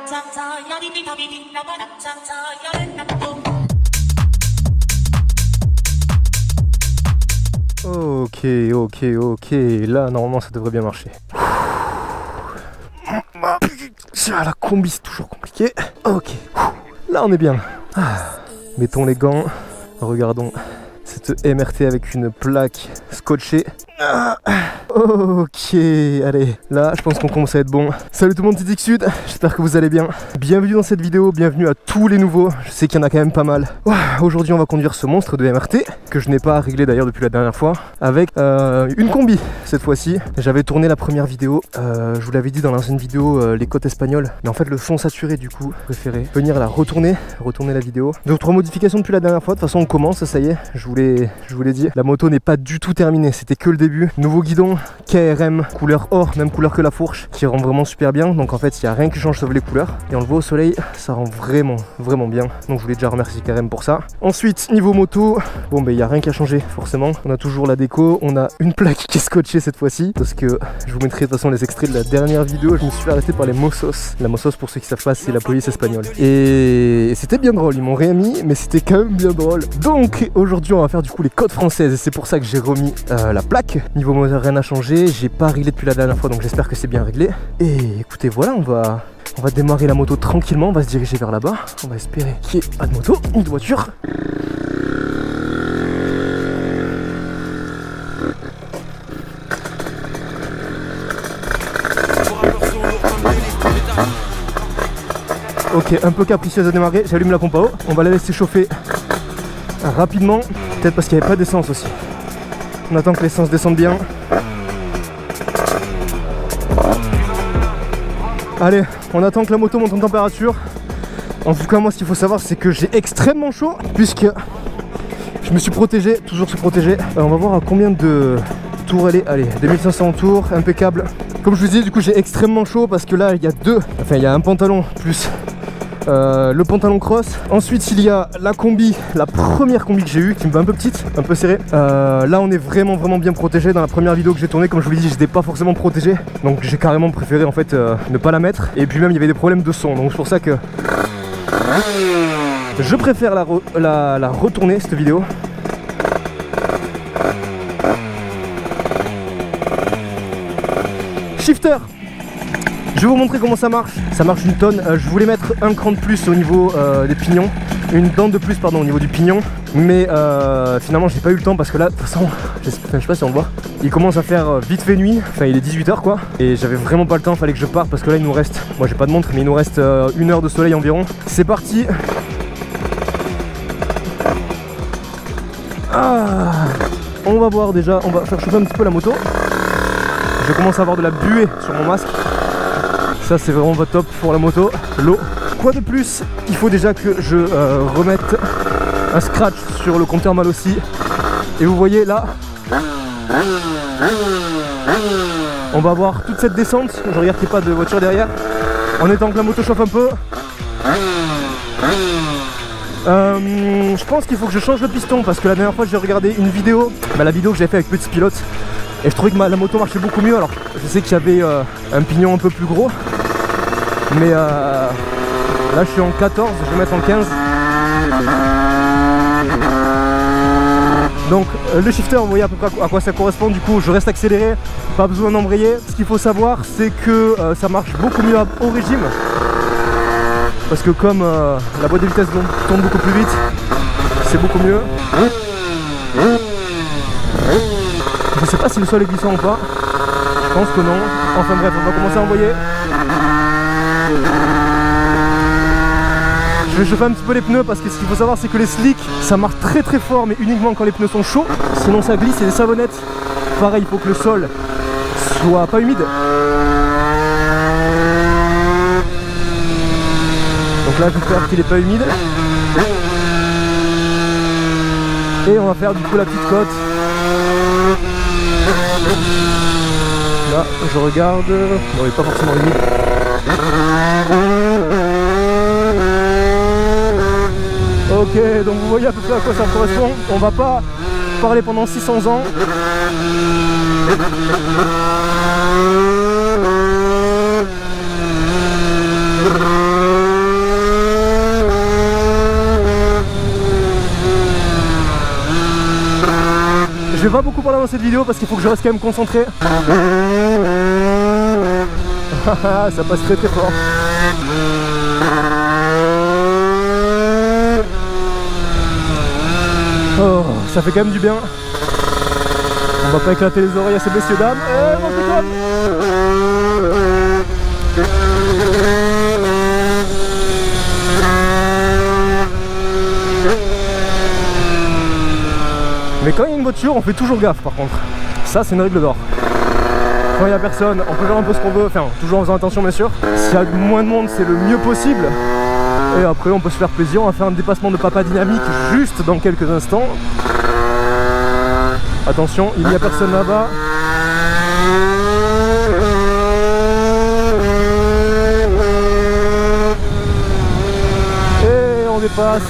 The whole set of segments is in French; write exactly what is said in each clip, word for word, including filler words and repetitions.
Ok, ok, ok, là normalement ça devrait bien marcher. Ah, la combi c'est toujours compliqué. Ok, là on est bien. Ah, mettons les gants, regardons cette M R T avec une plaque scotchée. Ah, ok, allez, là je pense qu'on commence à être bon. Salut tout le monde, c'est Dixud, j'espère que vous allez bien. Bienvenue dans cette vidéo, bienvenue à tous les nouveaux, je sais qu'il y en a quand même pas mal. Aujourd'hui on va conduire ce monstre de M R T, que je n'ai pas réglé d'ailleurs depuis la dernière fois, avec euh, une combi cette fois-ci. J'avais tourné la première vidéo, euh, je vous l'avais dit dans l'ancienne vidéo, euh, les côtes espagnoles, mais en fait le son saturé du coup, préféré venir la retourner, retourner la vidéo. D'autres modifications depuis la dernière fois, de toute façon on commence, ça y est, je vous l'ai je vous l'ai dit. La moto n'est pas du tout terminée, c'était que le début. Nouveau guidon K R M couleur or, même couleur que la fourche, qui rend vraiment super bien. Donc en fait il n'y a rien qui change sauf les couleurs, et on le voit au soleil, ça rend vraiment vraiment bien. Donc je voulais déjà remercier K R M pour ça. Ensuite niveau moto, bon ben il n'y a rien qui a changé forcément. On a toujours la déco, on a une plaque qui est scotchée cette fois-ci, parce que je vous mettrai de toute façon les extraits de la dernière vidéo. Je me suis fait arrêter par les Mossos. La Mossos, pour ceux qui savent pas, c'est la police espagnole, et c'était bien drôle, ils m'ont rien mis, mais c'était quand même bien drôle. Donc aujourd'hui on va faire du coup les côtes françaises, et c'est pour ça que j'ai remis euh, la plaque. Niveau moteur rien n'a changé, j'ai pas réglé depuis la dernière fois, donc j'espère que c'est bien réglé. Et écoutez, voilà, on va on va démarrer la moto tranquillement, on va se diriger vers là-bas. On va espérer qu'il n'y ait pas de moto ou de voiture. Ok, un peu capricieuse à démarrer, j'allume la pompe à eau, on va la laisser chauffer rapidement, peut-être parce qu'il n'y avait pas d'essence aussi. On attend que l'essence descende bien. Allez, on attend que la moto monte en température. En tout cas, moi, ce qu'il faut savoir, c'est que j'ai extrêmement chaud, puisque je me suis protégé, toujours se protéger. Euh, on va voir à combien de tours elle est. Allez, deux mille cinq cents tours, impeccable. Comme je vous disais, du coup, j'ai extrêmement chaud parce que là, il y a deux. Enfin, il y a un pantalon plus Euh, le pantalon cross. Ensuite il y a la combi, la première combi que j'ai eue, qui me va un peu petite, un peu serrée. Euh, là on est vraiment vraiment bien protégé. Dans la première vidéo que j'ai tournée, comme je vous l'ai dit, j'étais pas forcément protégé, donc j'ai carrément préféré en fait euh, ne pas la mettre. Et puis même il y avait des problèmes de son, donc c'est pour ça que je préfère la, re la, la retourner cette vidéo. Shifter, je vais vous montrer comment ça marche. Ça marche une tonne. Euh, je voulais mettre un cran de plus au niveau euh, des pignons, une dent de plus pardon au niveau du pignon, mais euh, finalement j'ai pas eu le temps parce que là de toute façon, je sais pas si on le voit, il commence à faire vite fait nuit. Enfin il est dix-huit heures quoi, et j'avais vraiment pas le temps, fallait que je parte parce que là il nous reste, moi j'ai pas de montre, mais il nous reste euh, une heure de soleil environ. C'est parti. Ah, on va voir déjà, on va faire chauffer un petit peu la moto. Je commence à avoir de la buée sur mon masque. Ça c'est vraiment pas top pour la moto, l'eau. Quoi de plus? Il faut déjà que je euh, remette un scratch sur le compteur mal aussi. Et vous voyez là, on va avoir toute cette descente. Je regarde qu'il n'y ait pas de voiture derrière, en étant que la moto chauffe un peu. Euh, je pense qu'il faut que je change le piston, parce que la dernière fois j'ai regardé une vidéo, bah, la vidéo que j'avais fait avec Petit Pilote, et je trouvais que ma, la moto marchait beaucoup mieux. Alors je sais qu'il y avait euh, un pignon un peu plus gros, mais euh, là je suis en quatorze, je vais mettre en quinze. Donc euh, le shifter, vous voyez à peu près à quoi ça correspond. Du coup je reste accéléré, pas besoin d'embrayer. Ce qu'il faut savoir, c'est que euh, ça marche beaucoup mieux au régime, parce que comme euh, la boîte de vitesse tombe beaucoup plus vite, c'est beaucoup mieux. Je sais pas si le sol est glissant ou pas, je pense que non. Enfin bref, on va commencer à envoyer. Je vais chauffer un petit peu les pneus, parce que ce qu'il faut savoir, c'est que les slicks ça marche très très fort, mais uniquement quand les pneus sont chauds, sinon ça glisse. Et les savonnettes pareil, il faut que le sol soit pas humide. Donc là j'espère qu'il est pas humide. Et on va faire du coup la petite côte. Là je regarde, bon il n'est pas forcément humide. Ok, donc vous voyez à peu près à quoi ça correspond. On va pas parler pendant six cents ans. vais pas beaucoup parler dans cette vidéo parce qu'il faut que je reste quand même concentré. Ça passe très très fort. Oh, ça fait quand même du bien. On va pas éclater les oreilles à ces messieurs dames. Eh, mange le com. Mais quand il y a une voiture, on fait toujours gaffe par contre. Ça, c'est une règle d'or. Quand il n'y a personne, on peut faire un peu ce qu'on veut, enfin, toujours en faisant attention bien sûr. S'il y a moins de monde, c'est le mieux possible. Et après, on peut se faire plaisir, on va faire un dépassement de papa dynamique juste dans quelques instants. Attention, il n'y a personne là-bas. Et on dépasse.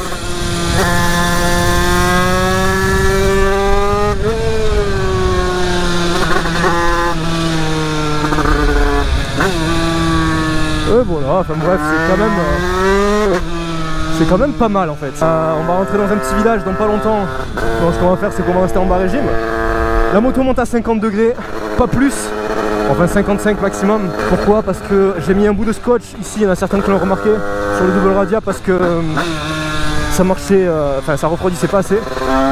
Et voilà, enfin bref, c'est quand même... Euh, c'est quand même pas mal en fait. Euh, on va rentrer dans un petit village dans pas longtemps. Donc ce qu'on va faire, c'est qu'on va rester en bas régime. La moto monte à cinquante degrés, pas plus. Enfin cinquante-cinq maximum. Pourquoi? Parce que j'ai mis un bout de scotch ici, il y en a certains qui l'ont remarqué, sur le double radia parce que euh, ça marchait, euh, enfin ça refroidissait pas assez.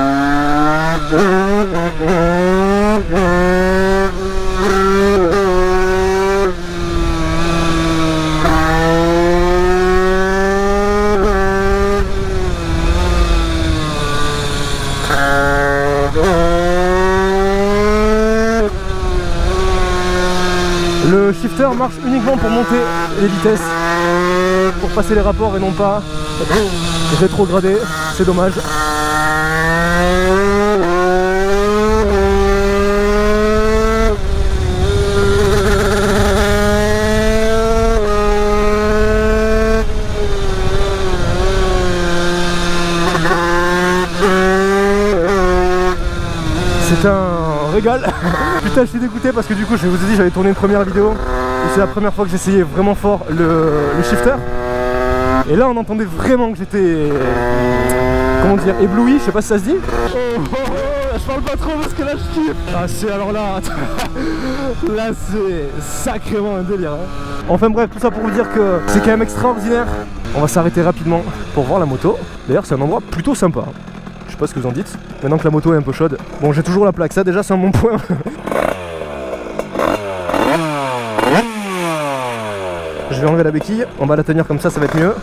Le shifter marche uniquement pour monter les vitesses, pour passer les rapports et non pas rétrograder, c'est dommage. C'est un régal. Putain, je suis dégoûté parce que du coup, je vous ai dit, j'avais tourné une première vidéo et c'est la première fois que j'essayais vraiment fort le, le shifter. Et là, on entendait vraiment que j'étais, comment dire, ébloui. Je sais pas si ça se dit. Oh, oh, oh, je parle pas trop parce que là, je kiffe. Ah, c'est alors là, là, c'est sacrément un délire. Hein. Enfin bref, tout ça pour vous dire que c'est quand même extraordinaire. On va s'arrêter rapidement pour voir la moto. D'ailleurs, c'est un endroit plutôt sympa. Je sais pas ce que vous en dites, maintenant que la moto est un peu chaude. Bon, j'ai toujours la plaque, ça déjà c'est un bon point. Je vais enlever la béquille, on va la tenir comme ça, ça va être mieux.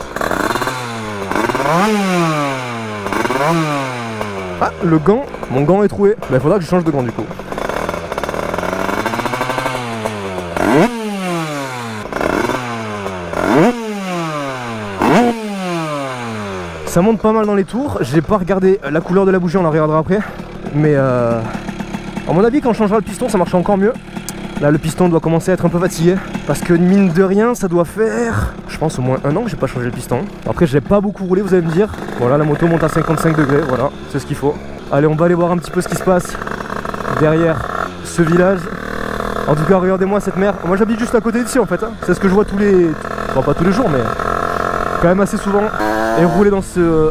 Ah, le gant, mon gant est troué. Il faudra que je change de gant du coup. Ça monte pas mal dans les tours, j'ai pas regardé la couleur de la bougie, on la regardera après. Mais euh, à mon avis quand on changera le piston ça marchera encore mieux. Là le piston doit commencer à être un peu fatigué. Parce que mine de rien ça doit faire, je pense au moins un an que j'ai pas changé le piston. Après j'ai pas beaucoup roulé, vous allez me dire. Voilà, la moto monte à cinquante-cinq degrés, voilà, c'est ce qu'il faut. Allez, on va aller voir un petit peu ce qui se passe derrière ce village. En tout cas regardez-moi cette mer. Moi j'habite juste à côté d'ici en fait, hein. C'est ce que je vois tous les... Enfin pas tous les jours mais quand même assez souvent. Et rouler dans ce...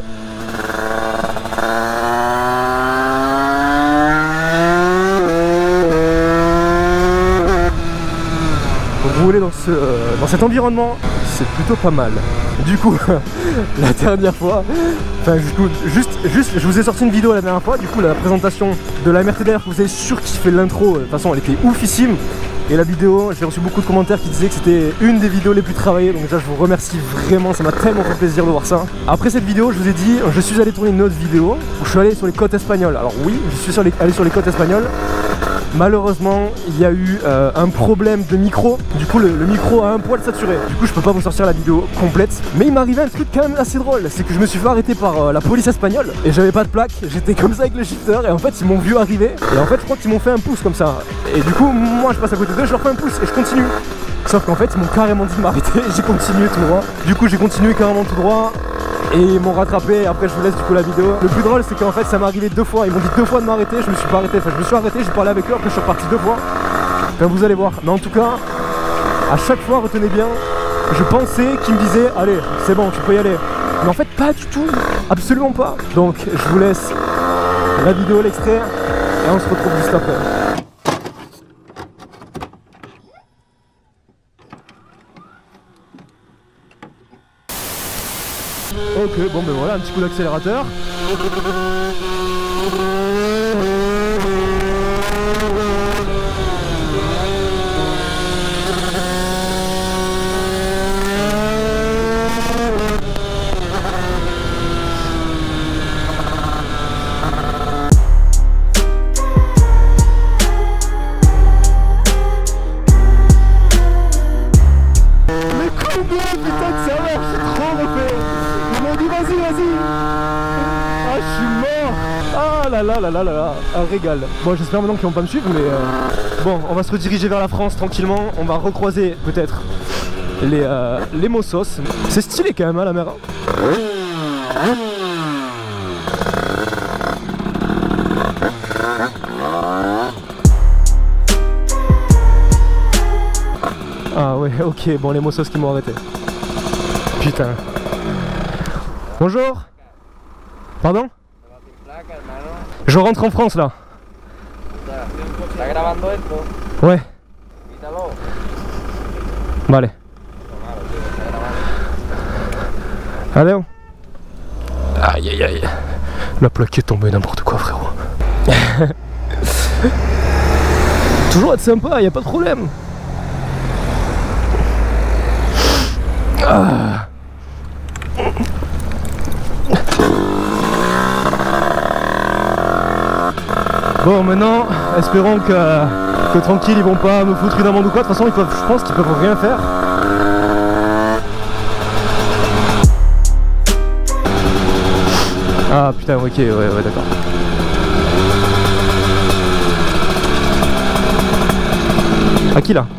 Rouler dans ce... dans cet environnement, c'est plutôt pas mal. Du coup, la dernière fois, enfin du coup, juste, juste, je vous ai sorti une vidéo la dernière fois, du coup la présentation de la M R T d'ailleurs, vous avez surkiffé l'intro, de toute façon elle était oufissime. Et la vidéo, j'ai reçu beaucoup de commentaires qui disaient que c'était une des vidéos les plus travaillées. Donc déjà je vous remercie vraiment, ça m'a tellement fait plaisir de voir ça. Après cette vidéo, je vous ai dit, je suis allé tourner une autre vidéo où je suis allé sur les côtes espagnoles. Alors oui, je suis sur les, allé sur les côtes espagnoles. Malheureusement, il y a eu euh, un problème de micro. Du coup, le, le micro a un poil saturé. Du coup, je peux pas vous sortir la vidéo complète. Mais il m'est arrivé un truc quand même assez drôle. C'est que je me suis fait arrêter par euh, la police espagnole. Et j'avais pas de plaque. J'étais comme ça avec le shifter. Et en fait, ils m'ont vu arriver. Et en fait, je crois qu'ils m'ont fait un pouce comme ça. Et du coup, moi, je passe à côté d'eux, je leur fais un pouce. Et je continue. Sauf qu'en fait, ils m'ont carrément dit de m'arrêter. J'ai continué tout droit. Du coup, j'ai continué carrément tout droit. Et ils m'ont rattrapé, et après je vous laisse du coup la vidéo. Le plus drôle c'est qu'en fait ça m'est arrivé deux fois. Ils m'ont dit deux fois de m'arrêter, je me suis pas arrêté. Enfin je me suis arrêté, j'ai parlé avec eux, après je suis reparti deux fois. Enfin vous allez voir. Mais en tout cas, à chaque fois retenez bien, je pensais qu'ils me disaient allez c'est bon tu peux y aller. Mais en fait pas du tout, absolument pas. Donc je vous laisse la vidéo, l'extrait. et on se retrouve juste après. Ok, bon ben voilà, un petit coup d'accélérateur. Là là là là là là, un régal. Bon, j'espère maintenant qu'ils vont pas me suivre, mais euh... bon, on va se rediriger vers la France tranquillement. On va recroiser peut-être les, euh, les Mossos. C'est stylé quand même, hein, la mer. Ah ouais, ok, bon, les Mossos qui m'ont arrêté. Putain. Bonjour. Pardon? Je rentre en France là. Ouais. Vale. Allez. Aïe aïe aïe. La plaque est tombée, n'importe quoi, frérot. Toujours être sympa, y a pas de problème. Ah. Bon, maintenant, espérons que, que tranquille, ils vont pas me foutre une amende ou quoi. De toute façon, ils peuvent, je pense qu'ils peuvent rien faire. Ah putain, ok, ouais, ouais, d'accord. À qui là?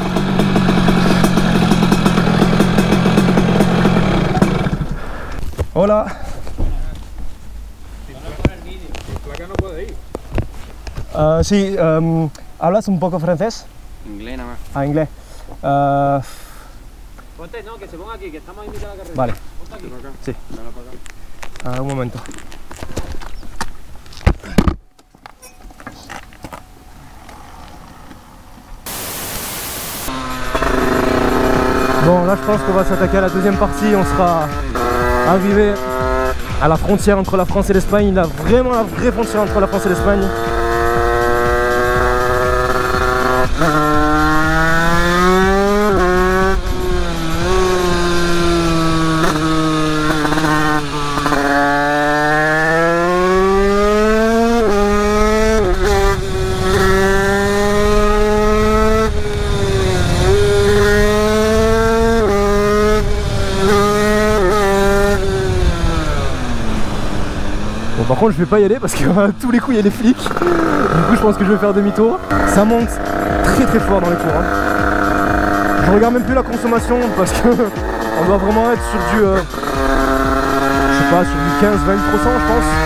Hola. Uh, sí, um, ¿hablas un poco francés? Inglés nada más. Ah, inglés. Uh, Ponte, no, que se ponga aquí, que estamos en mitad de la carrera. vale. Ponte aquí. Sí. Dale para acá. Uh, un momento. Bon, là je pense qu'on va s'attaquer à la deuxième partie. On sera arrivé à la frontière entre la France et l'Espagne. Là, vraiment la vraie frontière entre la France et l'Espagne. Bon, par contre je vais pas y aller parce que à tous les coups il y a les flics. Du coup je pense que je vais faire demi-tour. Ça monte très très fort dans les tours, hein. Je regarde même plus la consommation parce que on doit vraiment être sur du euh, je sais pas, sur du quinze à vingt pour cent je pense.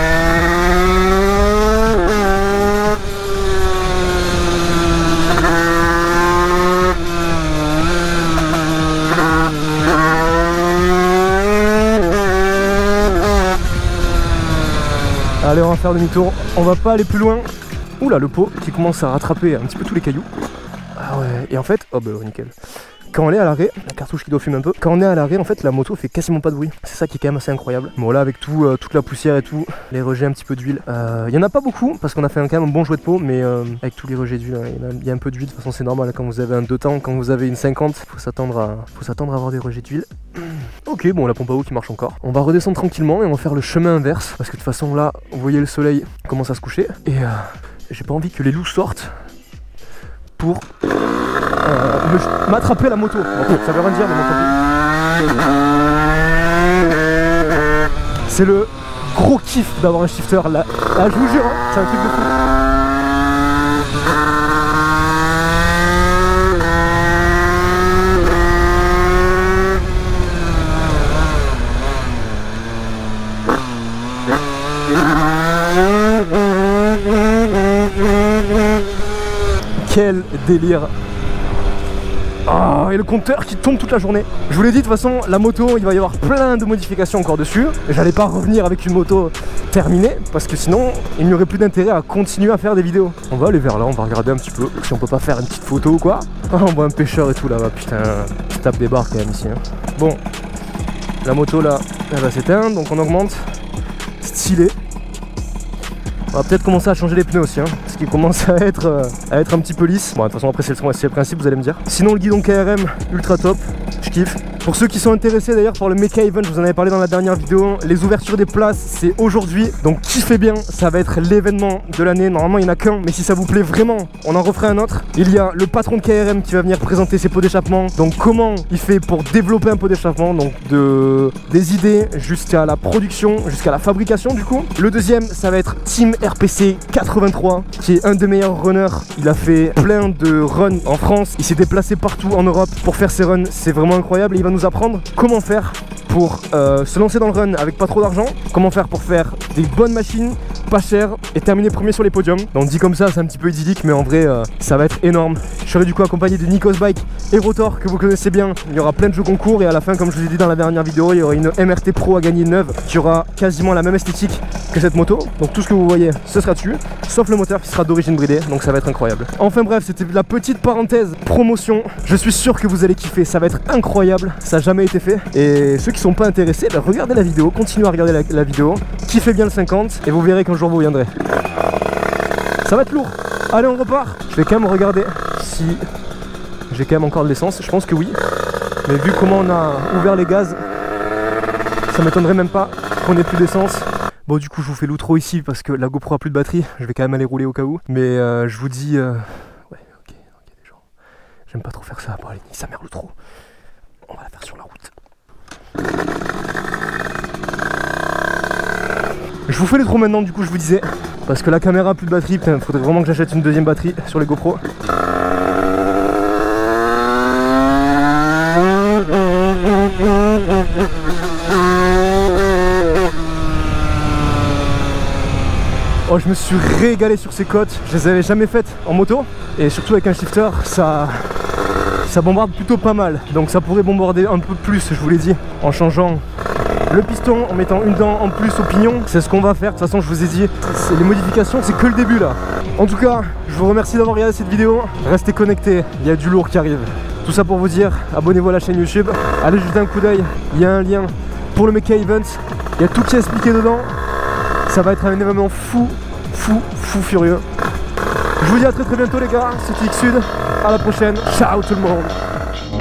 Allez, on va faire demi-tour, on va pas aller plus loin. Oula, le pot qui commence à rattraper un petit peu tous les cailloux. Ah ouais, et en fait, oh bah nickel. Quand on est à l'arrêt, la cartouche qui doit fumer un peu, quand on est à l'arrêt, en fait, la moto fait quasiment pas de bruit. C'est ça qui est quand même assez incroyable. Bon, là, avec tout, euh, toute la poussière et tout, les rejets, un petit peu d'huile. Il euh, y en a pas beaucoup parce qu'on a fait un, quand même un bon jouet de peau, mais euh, avec tous les rejets d'huile, il y, y a un peu d'huile. De toute façon, c'est normal. Quand vous avez un deux temps, quand vous avez une cinquante, faut s'attendre à, faut s'attendre à avoir des rejets d'huile. Ok, bon, la pompe à eau qui marche encore. On va redescendre tranquillement et on va faire le chemin inverse parce que de toute façon, là, vous voyez le soleil commence à se coucher et euh, j'ai pas envie que les loups sortent pour euh, m'attraper la moto. Bon, ça veut rien dire, mais bon, tant pis. C'est le gros kiff d'avoir un shifter là. Là, je vous jure, hein, c'est un truc de fou. Quel délire. Oh, et le compteur qui tombe toute la journée. Je vous l'ai dit, de toute façon, la moto, il va y avoir plein de modifications encore dessus. J'allais pas revenir avec une moto terminée, parce que sinon, il n'y aurait plus d'intérêt à continuer à faire des vidéos. On va aller vers là, on va regarder un petit peu si on peut pas faire une petite photo ou quoi. Oh, on voit un pêcheur et tout là-bas, putain, il tape des barres quand même ici. Hein. Bon, la moto là, elle va s'éteindre, donc on augmente. Stylé. On va peut-être commencer à changer les pneus aussi, hein, parce qu'il commence à être, euh, à être un petit peu lisse. Bon, de toute façon, après, c'est le, le principe, vous allez me dire. Sinon, le guidon K R M, ultra top, je kiffe. Pour ceux qui sont intéressés d'ailleurs par le Mecha Event, je vous en avais parlé dans la dernière vidéo, les ouvertures des places, c'est aujourd'hui. Donc, kiffez bien, ça va être l'événement de l'année. Normalement, il n'y en a qu'un, mais si ça vous plaît vraiment, on en referait un autre. Il y a le patron de K R M qui va venir présenter ses pots d'échappement. Donc, comment il fait pour développer un pot d'échappement, donc de, des idées jusqu'à la production, jusqu'à la fabrication du coup. Le deuxième, ça va être Team R P C quatre-vingt-trois, qui est un des meilleurs runners. Il a fait plein de runs en France, il s'est déplacé partout en Europe pour faire ses runs, c'est vraiment incroyable. Et il va nous apprendre comment faire pour euh, se lancer dans le run avec pas trop d'argent, comment faire pour faire des bonnes machines, pas chères, et terminer premier sur les podiums. Donc dit comme ça, c'est un petit peu idyllique, mais en vrai, euh, ça va être énorme. Je serai du coup accompagné de Nikos Bike et Rotor, que vous connaissez bien. Il y aura plein de jeux concours, et à la fin, comme je vous ai dit dans la dernière vidéo, il y aura une M R T Pro à gagner neuve, qui aura quasiment la même esthétique que cette moto. Donc tout ce que vous voyez, ce sera dessus, sauf le moteur qui sera d'origine bridée, donc ça va être incroyable. Enfin bref, c'était la petite parenthèse promotion. Je suis sûr que vous allez kiffer, ça va être incroyable, ça n'a jamais été fait. Et ceux qui sont pas intéressés, bah, regardez la vidéo, continuez à regarder la, la vidéo, kiffez bien le cinquante, et vous verrez qu'un jour vous viendrez. Ça va être lourd. Allez, on repart. Je vais quand même regarder si j'ai quand même encore de l'essence. Je pense que oui. Mais vu comment on a ouvert les gaz, ça m'étonnerait même pas qu'on ait plus d'essence. Bon, du coup, je vous fais l'outro ici parce que la GoPro a plus de batterie. Je vais quand même aller rouler au cas où. Mais euh, je vous dis... Euh... Ouais, ok, ok, des gens. J'aime pas trop faire ça. Bon, allez, ni sa mère l'outro. On va la faire sur la route. Je vous fais les trous maintenant, du coup, je vous disais. Parce que la caméra a plus de batterie. Putain, faudrait vraiment que j'achète une deuxième batterie sur les GoPro. Oh, je me suis régalé sur ces côtes, je les avais jamais faites en moto. Et surtout avec un shifter, ça, ça bombarde plutôt pas mal. Donc ça pourrait bombarder un peu plus, je vous l'ai dit, en changeant le piston, en mettant une dent en plus au pignon. C'est ce qu'on va faire, de toute façon je vous ai dit, les modifications c'est que le début là. En tout cas, je vous remercie d'avoir regardé cette vidéo. Restez connectés, il y a du lourd qui arrive. Tout ça pour vous dire, abonnez-vous à la chaîne YouTube, allez jeter un coup d'œil, il y a un lien pour le Mecha Event, il y a tout qui est expliqué dedans. Ça va être un événement fou, fou, fou furieux. Je vous dis à très très bientôt les gars, c'était X Sud, à la prochaine, ciao tout le monde.